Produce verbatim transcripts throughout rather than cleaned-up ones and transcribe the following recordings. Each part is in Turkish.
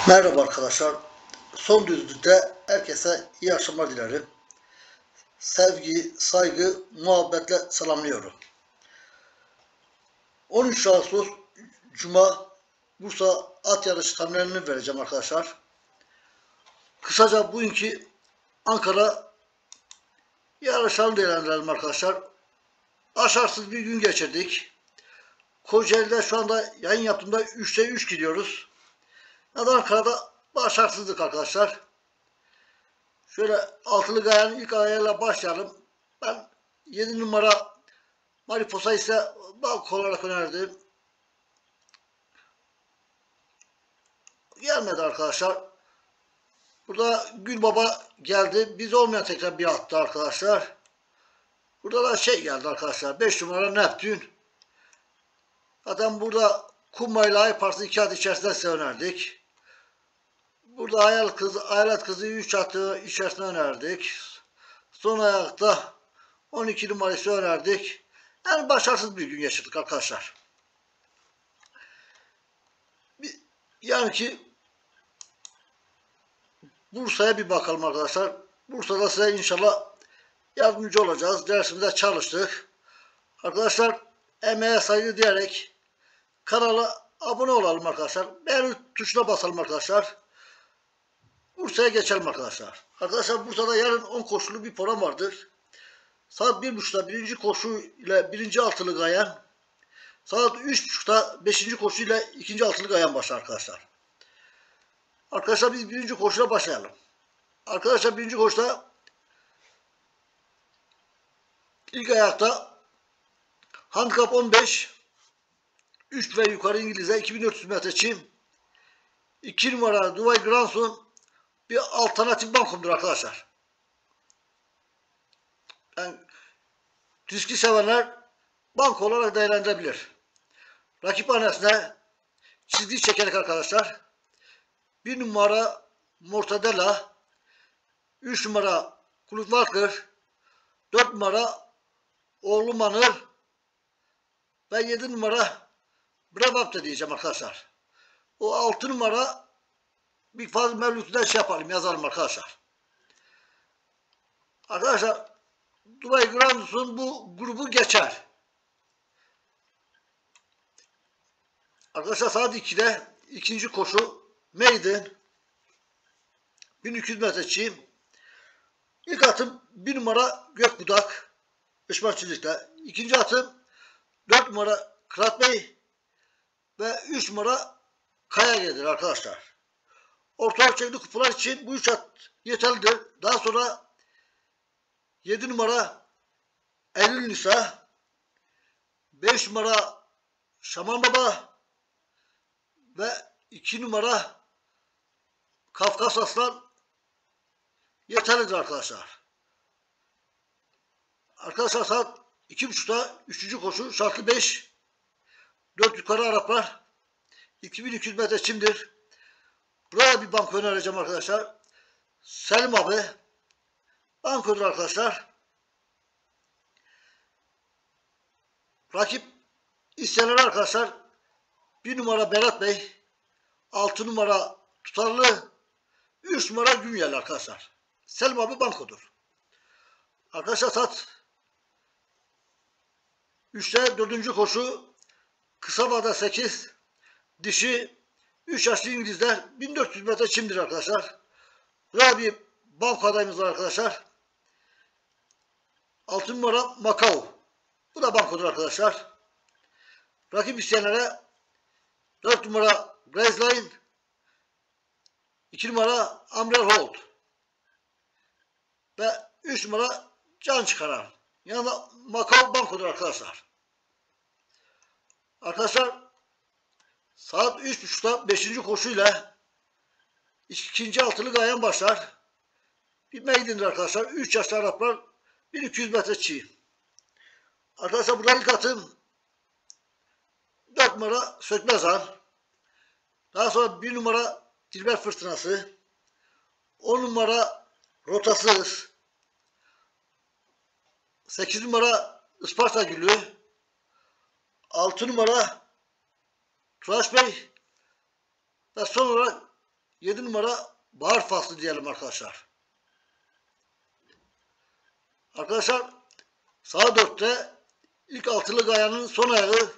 Merhaba arkadaşlar. Son düzlükte herkese iyi akşamlar dilerim. Sevgi, saygı, muhabbetle selamlıyorum. on üç Ağustos Cuma Bursa at yarışı tahminlerini vereceğim arkadaşlar. Kısaca bugünkü Ankara yarışlarını değerlendirelim arkadaşlar. Başarısız bir gün geçirdik. Kocaeli'de şu anda yayın yaptığımda üçte üç gidiyoruz. Ya da Ankara'da başarısızlık arkadaşlar. Şöyle altılı gayanın ilk ayağıyla başlayalım. Ben yedi numara Mariposa ise balk olarak önerdim. Gelmedi arkadaşlar. Burada Gül Baba geldi. Biz olmayan tekrar bir attı arkadaşlar. Burada da şey geldi arkadaşlar. beş numara Neptün. Zaten burada Kumbayla Ay Partisi iki at içerisinde size önerdik. Burada Hayal Kızı, Hayalet Kızı üç atı içerisinde önerdik. Son ayakta on iki numarası önerdik. Yani başarısız bir gün geçirdik arkadaşlar. Yani ki Bursa'ya bir bakalım arkadaşlar. Bursa'da size inşallah yardımcı olacağız. Dersimizde çalıştık. Arkadaşlar emeğe saygı diyerek kanala abone olalım arkadaşlar. Beğeni tuşuna basalım arkadaşlar. Bursa'ya geçelim arkadaşlar. Arkadaşlar Bursa'da yarın on koşulu bir program vardır. Saat bir buçukta birinci koşu ile birinci altılı gayan. Saat üç buçukta beşinci koşu ile ikinci altılı gayan başlar arkadaşlar. Arkadaşlar biz birinci koşuya başlayalım. Arkadaşlar birinci koşuda ilk ayakta handikap on beş üç ve yukarı İngiliz'e iki bin dört yüz metre çim. iki numara Dubai Granson bir alternatif bankomdur arkadaşlar. Yani riski sevenler banko olarak değerlendirebilir. Rakip hanesine çizgi çekerek arkadaşlar. bir numara Mortadella, üç numara Kulut Walker, dört numara Oğlu Manır ve yedi numara Brabant'ta diyeceğim arkadaşlar. O altı numara bir fazla mevlütünden şey yapalım, yazalım arkadaşlar. Arkadaşlar Dubai Grandus'un bu grubu geçer. Arkadaşlar saat ikide ikinci koşu Maiden bin iki yüz metre çim. İlk atım bir numara Gökbudak Işmak çizikte. İkinci atım dört numara Kırat Bey ve üç numara Kaya gelir arkadaşlar. Orta ölçekli kupalar için bu üç at yeterlidir. Daha sonra yedi numara Eylül Nisa, beş numara Şaman Baba ve iki numara Kafkas Aslan yeterlidir arkadaşlar. Arkadaşlar saat iki buçukta üçüncü koşu şartlı beş dört yukarı Araplar iki bin iki yüz metre çimdir. Buraya bir banko önereceğim arkadaşlar. Selim abi bankodur arkadaşlar. Rakip isteyenler arkadaşlar bir numara Berat Bey, altı numara Tutarlı, üç numara Günyel arkadaşlar. Selim abi bankodur. Arkadaşlar saat üçte dördüncü koşu kısa vada sekiz dişi üç yaşlı İngilizler bin dört yüz metre çimdir arkadaşlar. Buraya bir banko adayımız var arkadaşlar. altı numara Macau. Bu da bankodur arkadaşlar. Rakip isteyenlere dört numara Graceline, iki numara Amrel Holt ve üç numara Can Çıkaran. Yanında Macau bankodur arkadaşlar. Arkadaşlar saat üç buçukta beşinci koşuyla ikinci altılı gayan başlar. Bir meydandır arkadaşlar. üç yaşlı Araplar bin iki yüz metre çiğ. Arkadaşlar buradan ilk atım dört numara Sökmezan. Daha sonra bir numara Dilber Fırtınası. on numara Rotasız. sekiz numara Isparta Gülü. altı numara Turaş Bey. Ve son olarak yedi numara bahar faslı diyelim arkadaşlar. Arkadaşlar saat dörtte ilk altılı gayanın son ayağı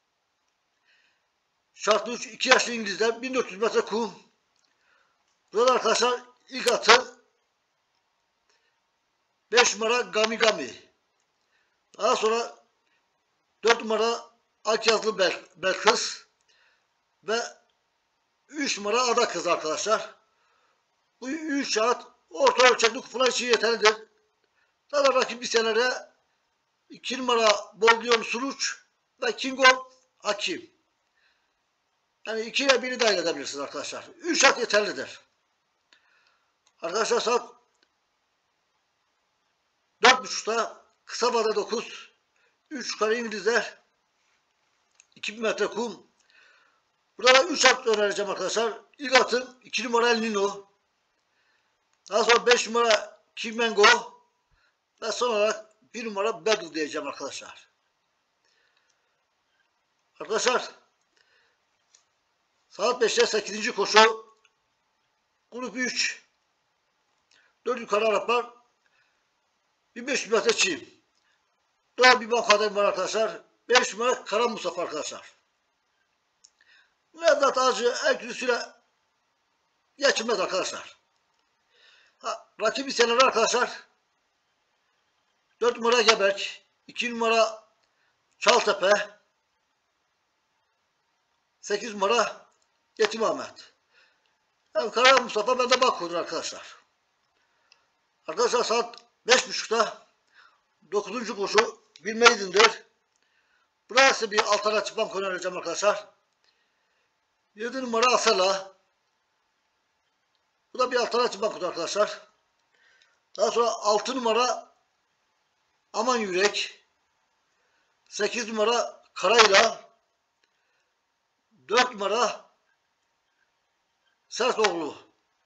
şartlı üç iki yaşlı İngilizler bin dört yüz metre kum. Burada arkadaşlar ilk atı beş numara Gami Gami. Daha sonra dört numara Akyazlı Bel Belkıs ve üç numara Ada Kız arkadaşlar. Bu üç at orta ölçekli kupalar için yeterlidir. Daha rakip liselere iki numara Boldiyon Suruç ve King of Hakim. Yani ikiye biri dahil edebilirsiniz arkadaşlar. üç at yeterlidir. Arkadaşlar saat dört buçukta kısa vade dokuz, üç kare İngilizler, iki bin metre kum. Burada da üç at önereceğim arkadaşlar. İlk atım iki numara El Nino. Daha sonra beş numara Kimengo. Ve son olarak bir numara Battle diyeceğim arkadaşlar. Arkadaşlar saat beşte sekizinci koşu grup üç dört yukarı Araplar bin beş yüz metre çiğ. Daha bir bakadem var arkadaşlar. beş numara Kara Mustafa arkadaşlar. Nevzat Ağacı Erkülüsü'yle geçilmez arkadaşlar. Ha, rakibi seneler arkadaşlar. dört numara Geberk, iki numara Çaltepe, sekiz numara Yetim Ahmet. Yani Kara Mustafa bende Bakko'dur arkadaşlar. Arkadaşlar saat beş buçukta dokuzuncu koşu bilmeydindir. Burası bir alternatif bank önereceğim arkadaşlar. yedi numara Asela. Bu da bir alternatif bankodur arkadaşlar. Daha sonra altı numara Aman Yürek, sekiz numara Karayla, dört numara Sertoğlu.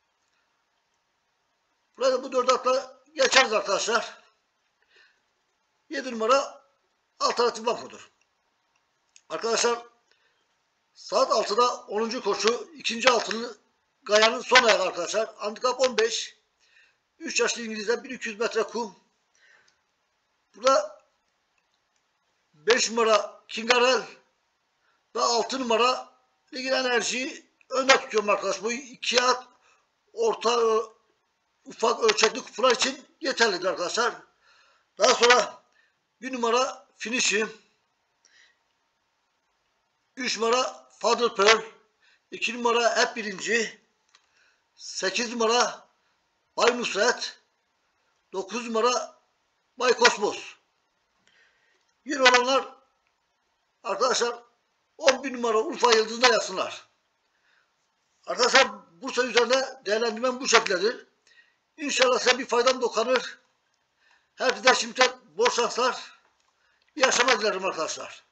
Burada bu dört atla geçeriz arkadaşlar. yedi numara alternatif bankodur. Arkadaşlar saat altıda onuncu koşu ikinci altılı gayanın son ayağı arkadaşlar. Handikap on beş. üç yaşlı İngilizler bin iki yüz metre kum. Burada beş numara Kingarel ve altı numara Ligin Enerji'yi önde tutuyorum arkadaşlar. Bu iki at orta ufak ölçekli kupalar için yeterlidir arkadaşlar. Daha sonra bir numara Finish'im, üç numara Father Pearl, iki numara Hep Birinci, sekiz numara Bay Nusret, dokuz numara Bay Kosmos. Yeni olanlar arkadaşlar on bir numara Urfa Yıldızı'nda yazsınlar. Arkadaşlar Bursa üzerinde değerlendirmem bu şekildedir. İnşallah size bir faydam dokunur. Herkese şimdiden bol şanslar. İyi akşamlar dilerim arkadaşlar.